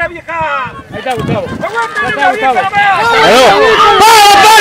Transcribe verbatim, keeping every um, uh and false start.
la vieja! Ahí está Gustavo. ¡Aguante Ya la está vieja! Gustavo. ¡Vamos!